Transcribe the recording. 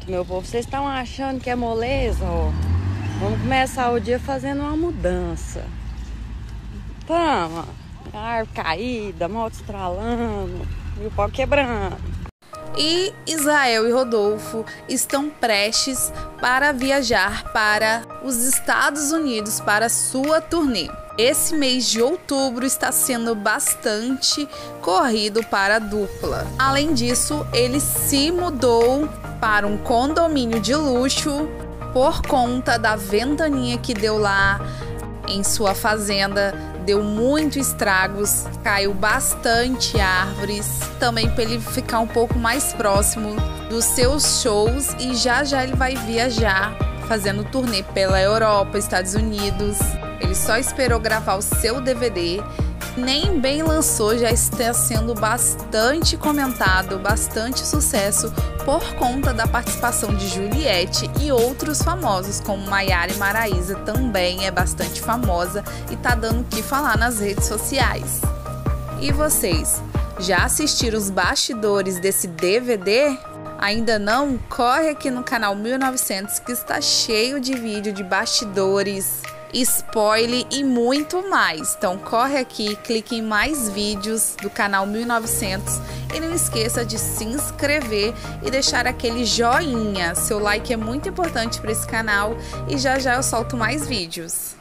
Meu povo, vocês estão achando que é moleza, ó? Vamos começar o dia fazendo uma mudança. Tama, árvore caída, moto estralando e o pau quebrando. E Israel e Rodolfo estão prestes para viajar para os Estados Unidos para sua turnê. Esse mês de outubro está sendo bastante corrido para a dupla. Além disso, ele se mudou para um condomínio de luxo por conta da ventania que deu lá em sua fazenda. Deu muitos estragos, caiu bastante árvores, também para ele ficar um pouco mais próximo dos seus shows, e já já ele vai viajar fazendo turnê pela Europa, Estados Unidos. Ele só esperou gravar o seu DVD, nem bem lançou, já está sendo bastante comentado, bastante sucesso por conta da participação de Juliette e outros famosos, como Maiara e Maraísa também é bastante famosa e tá dando o que falar nas redes sociais. E vocês, já assistiram os bastidores desse DVD? Ainda não? Corre aqui no canal 1900 que está cheio de vídeo de bastidores, spoiler e muito mais. Então corre aqui, clique em mais vídeos do canal 1900 e não esqueça de se inscrever e deixar aquele joinha. Seu like é muito importante para esse canal e já já eu solto mais vídeos.